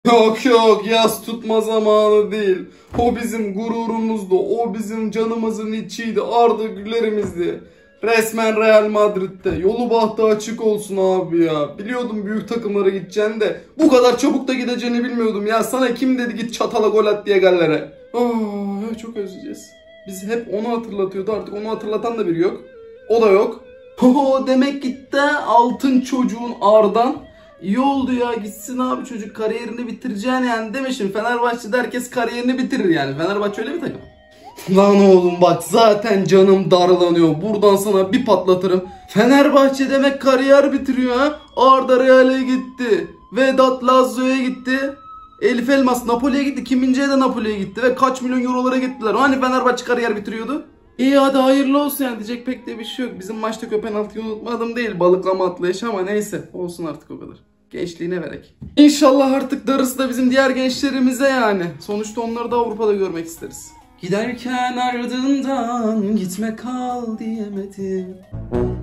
Yok yok, yas tutma zamanı değil. O bizim gururumuzdu. O bizim canımızın içiydi. Arda Güler'imizdi. Resmen Real Madrid'de. Yolu bahtı açık olsun abi ya. Biliyordum büyük takımlara gideceğini de. Bu kadar çabuk da gideceğini bilmiyordum ya. Sana kim dedi git çatala gol at diye Galler'e. Çok özleyeceğiz. Biz hep onu hatırlatıyordu, artık onu hatırlatan da biri yok. O da yok. Demek gitti altın çocuğun Ardan. İyi oldu ya, gitsin abi çocuk, kariyerini bitireceksin yani, değil mi? Şimdi Fenerbahçe'de herkes kariyerini bitirir yani. Fenerbahçe öyle bir takım. Lan oğlum bak, zaten canım darlanıyor. Buradan sana bir patlatırım. Fenerbahçe demek kariyer bitiriyor ha. Arda Real'e gitti. Vedat Lazio'ya gitti. Elif Elmas Napoli'ye gitti. Kim Min-jae de Napoli'ye gitti. Ve kaç milyon eurolara gittiler. Hani Fenerbahçe kariyer bitiriyordu? İyi hadi hayırlı olsun yani, diyecek pek de bir şey yok. Bizim maçtaki o penaltıyı unutmadım değil. Balıklama atlayışı ama neyse. Olsun artık o kadar. Gençliğine verek. İnşallah artık darısı da bizim diğer gençlerimize yani. Sonuçta onları da Avrupa'da görmek isteriz. Giderken ardından gitme kal diyemedim.